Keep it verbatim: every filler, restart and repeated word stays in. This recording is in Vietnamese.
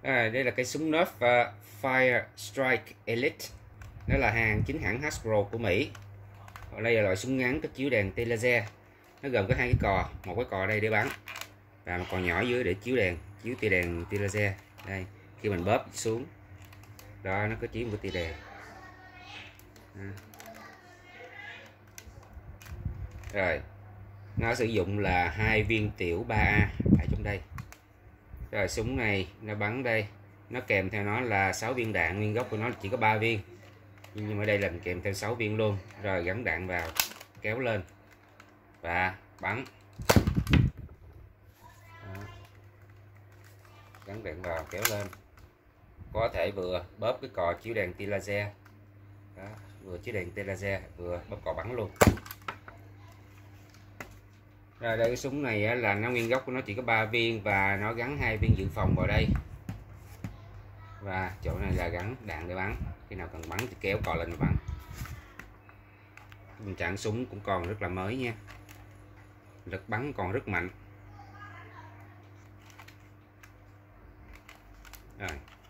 À, đây là cái súng Nerf uh, Fire Strike Elite. Nó là hàng chính hãng Hasbro của Mỹ. Ở đây là loại súng ngắn có chiếu đèn tia laser. Nó gồm có hai cái cò, một cái cò đây để bắn và một cò nhỏ dưới để chiếu đèn, chiếu tia đèn tia laser. Đây, khi mình bóp xuống đó nó có chiếu một tia đèn. À. Rồi, nó sử dụng là hai viên tiểu ba A ở trong đây. Rồi súng này nó bắn đây, nó kèm theo nó là sáu viên đạn, nguyên gốc của nó chỉ có ba viên. Nhưng ở đây là kèm theo sáu viên luôn. Rồi gắn đạn vào, kéo lên và bắn. Đó. Gắn đạn vào, kéo lên. Có thể vừa bóp cái cò chiếu đèn tia laser. Đó, vừa chiếu đèn tia laser, vừa bóp cò bắn luôn. Rồi đây cái súng này là nó nguyên gốc của nó chỉ có ba viên và nó gắn hai viên dự phòng vào đây. Và chỗ này là gắn đạn để bắn, khi nào cần bắn thì kéo cò lên và bắn. Tình trạng súng cũng còn rất là mới nha, lực bắn còn rất mạnh. Rồi